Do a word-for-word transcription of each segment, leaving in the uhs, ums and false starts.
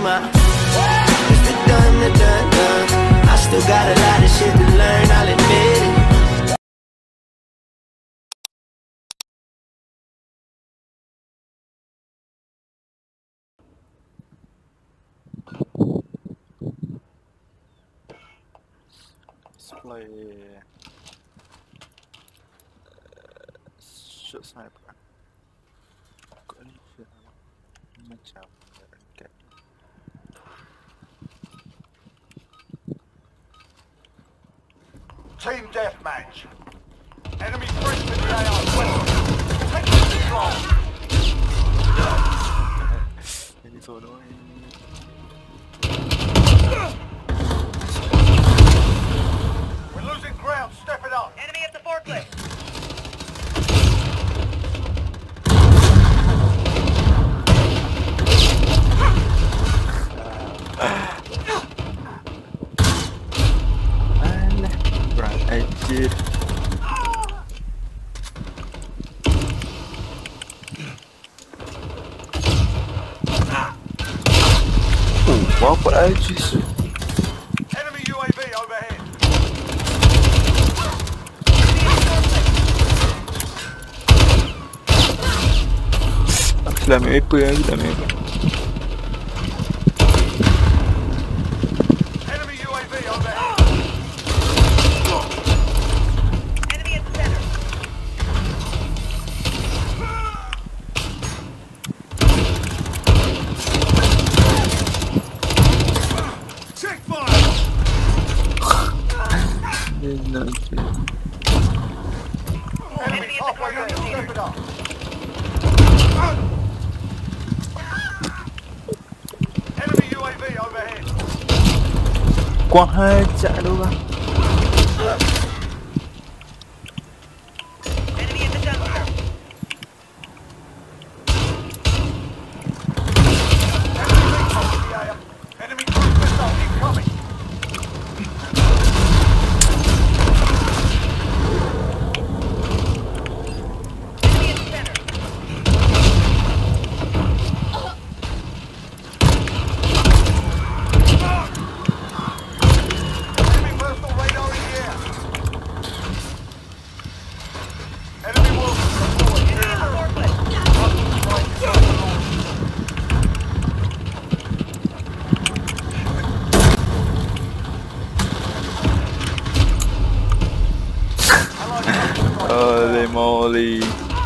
my. It's the done, the done, done. I still got a lot of shit to learn, I'll admit it. Play shot sniper. Kok ini shot macam kayak Team deathmatch. Enemy threats in the A R. Take control. ini solo ini. Ground, step it up. Enemy at the forklift. Alah, kurang ajar. Oh, berapa ajar sih? Enemy U A V overhead. Aku dah ambil paper lagi, dah ambil paper. Enemy U A V overhead. Enemy at the center. Check fire. Enemy halfway there, step it up. Enemy U A V overhead. Quang hajar tu bang. Enemy in the dumpster. Enemy cruise missile incoming. Enemy at the center. Enemy personal radar in the air. Enemy wolves deployed. Enemy at the forklift. Holy moly.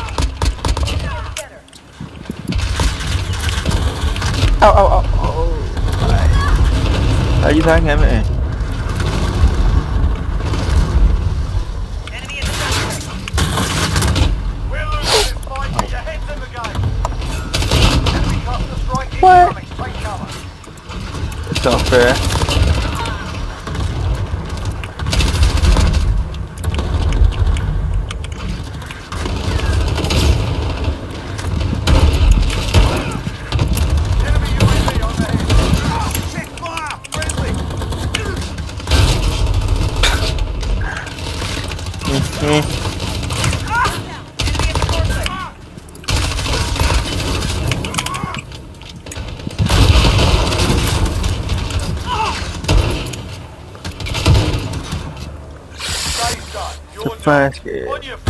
Au au au. Lagi sangat meh. Enemy at the dumpster. We're losing this fight. Get your heads in the game. Enemy cluster strike What? incoming. Take cover. It's not fair. Enemy U A V overhead. Check fire. Friendly. Hmm. Enemy at the forklift. Stay stuck. You're Surprise, on your